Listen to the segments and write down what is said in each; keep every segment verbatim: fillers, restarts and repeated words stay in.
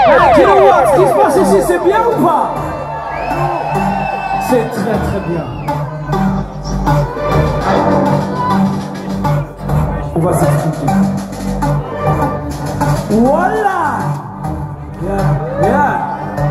Kilowatt, ce qui se passe ici, c'est bien ou pas? C'est très très bien. On va s'expliquer. Voilà. Yeah, yeah.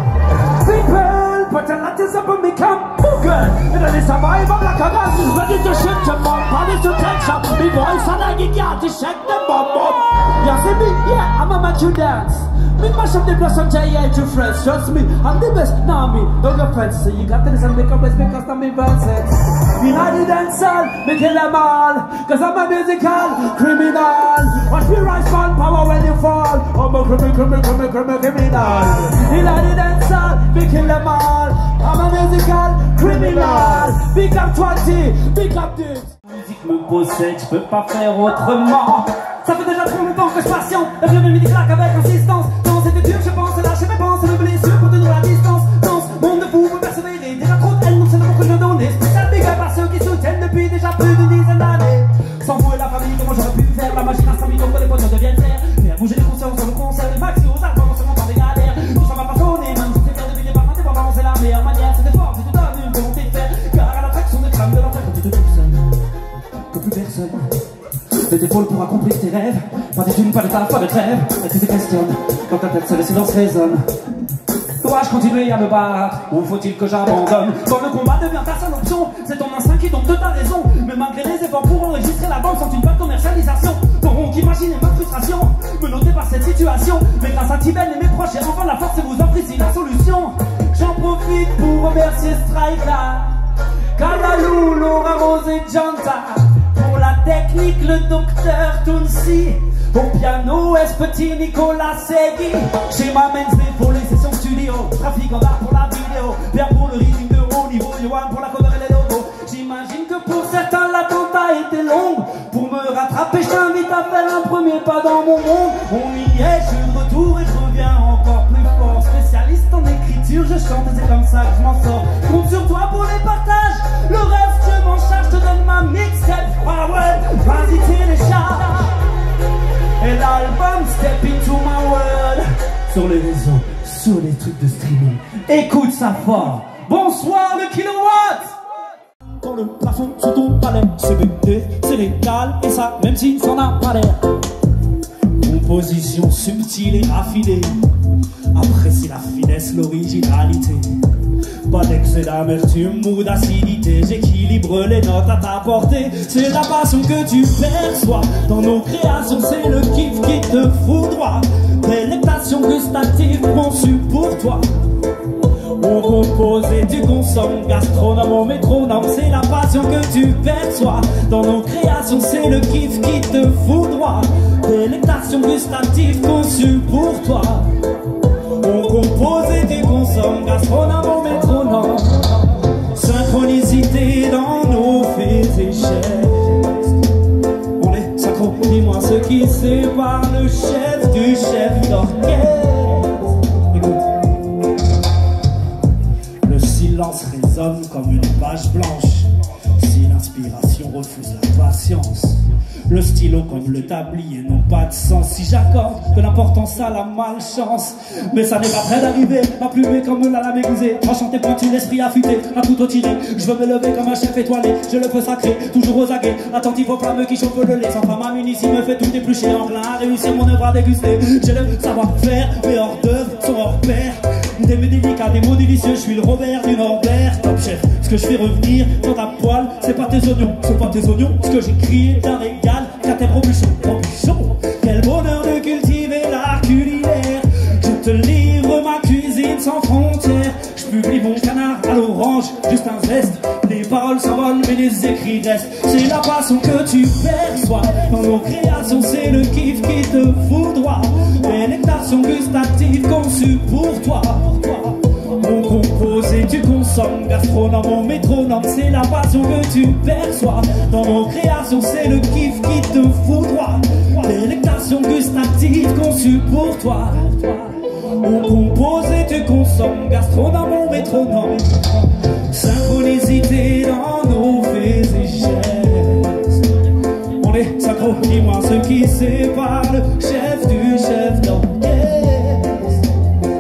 People, put your letters up and become booger. And then it's a vibe of like a gun. Ready to shit your mom, ready to tension. Me voice and I get ya to shake the bomb bomb. Yeah, see me? Yeah, I'ma make you dance. Me mash up the blossom J A to friends. Trust me, I'm the best. Now me, don't get friends. So you got to listen, make up best because I'm in verses. United dance all, me kill them all. Cause I'm a musical criminal. Watch me rise from power when you fall. I'm a criminal, criminal, criminal, criminal, criminal. United dance all, me kill them all. I'm a musical criminal. Big up twenty, big up this. La musique me possède, je peux pas faire autrement. Ça fait déjà trop longtemps que je patiente. La vieux me dit claque avec insistance. Dans cette dur, je pense lâcher mes pensées, me blessure pour tenir la distance. Dans ce monde de fous, me persévérer. Déjà trop de haine, c'est le que je donnais. Spécial big up à ceux qui soutiennent depuis déjà plus d'une dizaine d'années. Sans vous et la famille, comment j'aurais pu faire? La magie reste amie, comme que les potes deviennent frères. Faire bouger les consciences sur le concert, les maxi aux arbres, non seulement par des galères. Tout ça m'a façonné, même si c'est faire deviner par des parents, c'est la meilleure manière. C'est d'effort, c'est tout donne une volonté de faire. Car à l'attraction des crânes de l'enfer, quand tu te trouves seul, que plus personne. Des épaules pour accomplir tes rêves. Pas de thunes, pas de taf, pas de trêve. Et tu te questionnes, dans ta tête seul le silence résonne. Dois-je continuer à me battre, ou faut-il que j'abandonne? Quand le combat devient ta seule option, c'est ton instinct qui tombe de ta raison. Mais malgré les efforts pour enregistrer la bande sans une bonne commercialisation, t'auront qu'imaginer ma frustration, me noter par cette situation. Mais grâce à Tiben et mes proches, j'ai enfin la force et vous offre ici la solution. J'en profite pour remercier Striker, Kalalou, Laura Rose et Janta. Pour la technique, le docteur Tounsi. Au piano, est-ce petit Nicolas Segui. Chez ma Mensley pour les sessions studio. Trafic en art pour la vidéo. Bien pour le rythme de haut niveau. Yohan pour la cover et les logos. J'imagine que pour certains l'attente a été longue. Pour me rattraper, je t'invite à faire un premier pas dans mon monde. On y est, je suis de retour et je reviens encore plus fort. Spécialiste en écriture, je chante et c'est comme ça que je m'en sors. Compte sur toi pour les partages. Le reste, je m'en charge, je te donne ma mixtape. Ah ouais, vas-y, télécharge. Et l'album Step Into My World. Sur les réseaux, sur les trucs de streaming. Écoute ça fort. Bonsoir le kilowatt. Quand le plafond sous ton palais, c'est B D, c'est légal. Et ça, même si ça n'a pas l'air. Composition subtile et raffinée. Apprécie la finesse, l'originalité. Pas d'excès d'amertume ou d'acidité. J'équilibre les notes à ta portée. C'est la passion que tu perçois dans nos créations. C'est le kiff qui te foudroie. Délectation gustative conçue pour toi. On compose et tu consommes. Gastronome au métronome. C'est la passion que tu perçois dans nos créations. C'est le kiff qui te foudroie. Délectation gustative conçue pour toi. On compose et tu consommes. Gastronome au métronome. Synchronicité dans nos faits et gestes. On est synchro, dis-moi ce qui sépare le chef du chef d'orchestre. Écoute. Le silence résonne comme une page blanche. Si l'inspiration refuse la patience, le stylo comme le tablier n'ont pas de sens. Si j'accorde de l'importance à la malchance, mais ça n'est pas près d'arriver. Ma plume est comme la lame aiguisée, enchanté pointu, l'esprit affûté, un couteau tiré. Je veux me lever comme un chef étoilé, je le feu sacré, toujours aux aguets, attentif aux flammes qui chauffent le lait. Sans femme à munition me fait tout éplucher, enclin à réussir mon œuvre à déguster. J'ai le savoir-faire, mes hors d'œuvre sont hors pair. Des mots délicats, des mots délicieux, je suis le Robert du Norbert. Top chef, ce que je fais revenir dans ta poêle, c'est pas tes oignons, c'est pas tes oignons. Ce que j'écris est un régal, qu'à tes robuchons, robuchons. Quel bonheur de cultiver l'art culinaire. Je te livre ma cuisine sans frontières. Je publie mon canard à l'orange, juste un zeste. Les paroles s'envolent mais les écrits restent. C'est la passion que tu perçois dans nos créations, c'est le kiff qui te foudroie. Délectation gustative conçue pour toi. On compose et tu consommes. Gastronome au métronome, c'est la passion que tu perçois dans nos créations, c'est le kiff qui te foudroie. Délectation gustative conçue pour toi. On compose et tu consommes. Gastronome au métronome. Synchronicité dans nos faits et gestes. On est synchro, dis-moi ce qui sépare le chef du chef d'orchestre.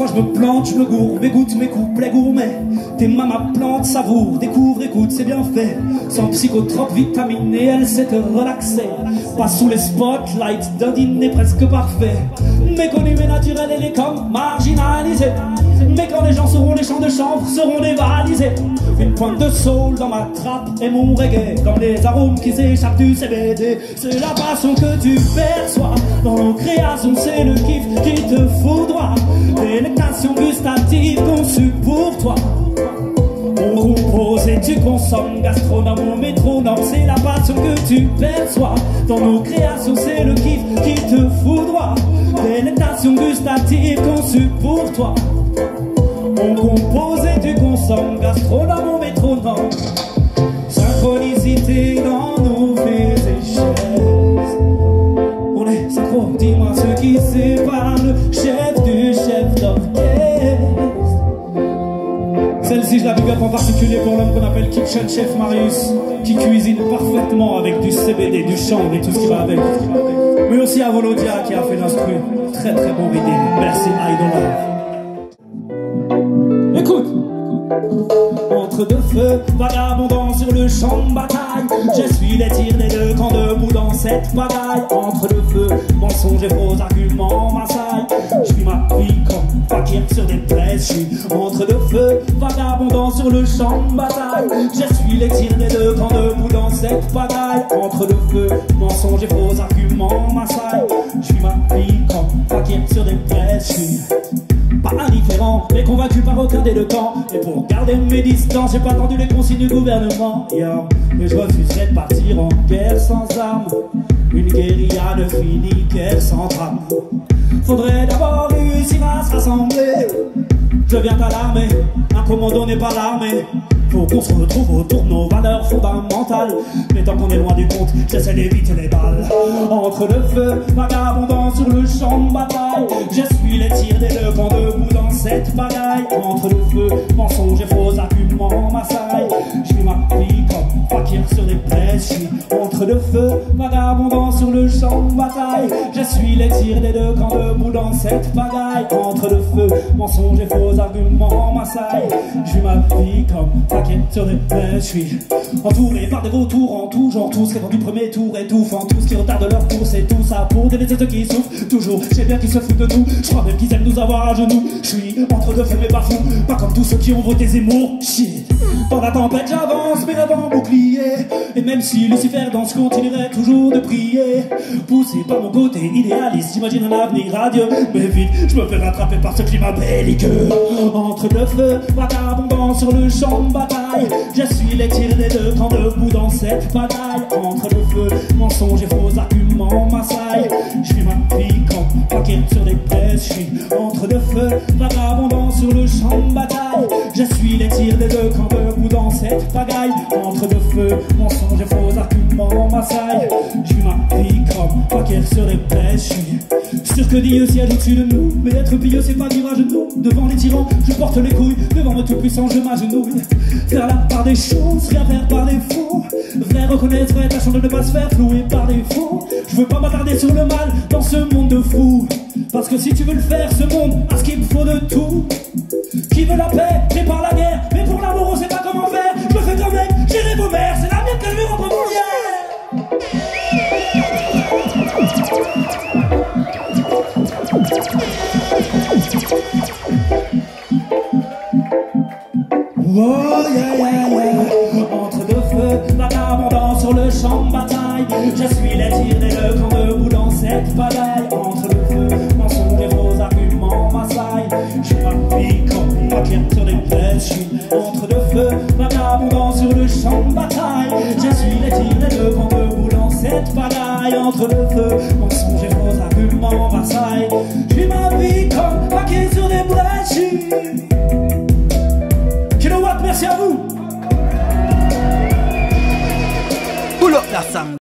fois je me plante, je me gourbe, écoute mes couplets gourmets. Tes mains ma plante, savoure, découvre, écoute, c'est bien fait. Sans psychotrope vitaminé, elle sait te relaxer. Pas sous les spotlights d'un dîner presque parfait. Méconnu mais naturel, elle est comme marginalisée. Mais quand les gens sauront, les chants de chanvre seront dévalisés. Une pointe de soul dans ma trappe et mon reggae, comme les arômes qui s'échappent du C B D. C'est la passion que tu perçois dans nos créations, c'est le kiff qui te foudroie. Délectation gustative conçue pour toi. On compose et tu consommes, gastronome ou métronome, c'est la passion que tu perçois. Dans nos créations, c'est le kiff qui te foudroie. Délectation gustative conçue pour toi. On compose et tu consommes, gastronome ou métronome. Synchronicité dans nos faits et chaises. On est synchro, dis-moi ce qui sépare le chef du chef d'orchestre. Celle-ci je la big up en particulier pour l'homme qu'on appelle Kitchen Chef Marius, qui cuisine parfaitement avec du C B D, du chanvre et tout ce qui va avec. Mais aussi à Volodia qui a fait l'instru. Très très bon vidéo. Merci Idol. Écoute. Entre deux feux, vagabondant sur le champ de bataille, je suis les tirs des deux camps debout dans cette bagaille. Entre deux feux, mensonges et faux arguments m'assaillent. Je vis ma vie comme fakir sur des plaies. Je suis entre deux feux, vagabondant sur le champ de bataille, je suis les tirs des deux camps debout dans cette bagaille. Entre deux feux, mensonges et faux arguments m'assaillent. Je vis ma vie comme fakir sur des plaies. Je suis pas indifférent, mais convaincu par aucun des deux camps. Et pour garder mes distances, j'ai pas attendu les consignes du gouvernement. Yeah. Mais je refuserais de partir en guerre sans armes. Une guérilla ne finit guère sans drame. Faudrait d'abord réussir à se rassembler. Je viens à l'armée, un commando n'est pas l'armée. Faut qu'on se retrouve autour de nos valeurs fondamentales. Mais tant qu'on est loin du compte, j'essaie d'éviter les balles. Entre deux feux, vagabondant sur le champ de bataille, je suis les tirs des deux camps debout dans cette bagaille. Entre deux feux, mensonges et faux arguments m'assaillent. Je vis ma vie comme fakir sur des plaies. Je suis entre deux feux, vagabondant sur le champ de bataille, je suis les tirs des deux camps debout dans cette bagaille. Entre deux feux, mensonges et faux arguments m'assaillent. Je vis ma vie comme sur des plaies. Je suis entouré par des vautours en tout genre, tous rêvant du premier tour étouffant, tous qui retardent leur course et tout ça pour délaisser ceux qui souffrent toujours. Je sais bien qu'ils se foutent de nous, je crois même qu'ils aiment nous avoir à genoux. Je suis entre deux feux mais pas fou, pas comme tous ceux qui ont voté Zemmour. Shit. Dans la tempête j'avance, mes rêves en bouclier. Et même si Lucifer danse, continuerait toujours de prier. Poussé par mon côté idéaliste, j'imagine un avenir radieux. Mais vite, je me fais rattraper par ce climat belliqueux. Entre deux feux, vagabondant sur le champ de bataille, je suis les tirs des deux camps debout dans cette bataille. Entre deux feux, mensonges et faux arguments m'assaillent. Je vis ma vie comme fakir sur des plaies. Je suis entre deux feux, vagabondant sur le champ de bataille, je suis les tirs des deux camps debout dans cette bagaille. Entre deux feux, mensonges et faux arguments m'assaillent. Je vis ma vie comme fakir sur des plaies. Je suis sûr que Dieu siège au-dessus de nous, mais être pieux c'est pas vivre à genoux. Devant les tyrans, je porte les couilles, devant le tout-puissant je m'agenouille. Faire la part des choses, rien faire par défaut. Vrai reconnaître, vrai tâchant de ne pas se faire flouer par défaut. Je veux pas m'attarder sur le mal dans ce monde de fous, parce que si tu veux le faire, ce monde a ce qu'il faut de tout. Qui veut la paix, prépare la guerre, mais pour l'amour on sait pas comment faire. Je me fais comme mec, j'irai vos mères, c'est la mienne que je vais reprendre oh yeah yeah yeah. Entre deux feux, vagabondant sur le champ de bataille, je suis les tirs des deux camps debout dans cette bagaille. Entre deux feux, mensonges et faux arguments m'assaillent. Je suis ma vie comme fakir sur des plaies. Je suis entre deux feux, vagabondant sur le champ de bataille, je suis les tirs des deux camps debout dans cette bagaille. Entre deux feux, mensonges et faux arguments m'assaillent. Je vis ma vie comme fakir sur des plaies. Kilowatt, merci à vous. Pull up la sang.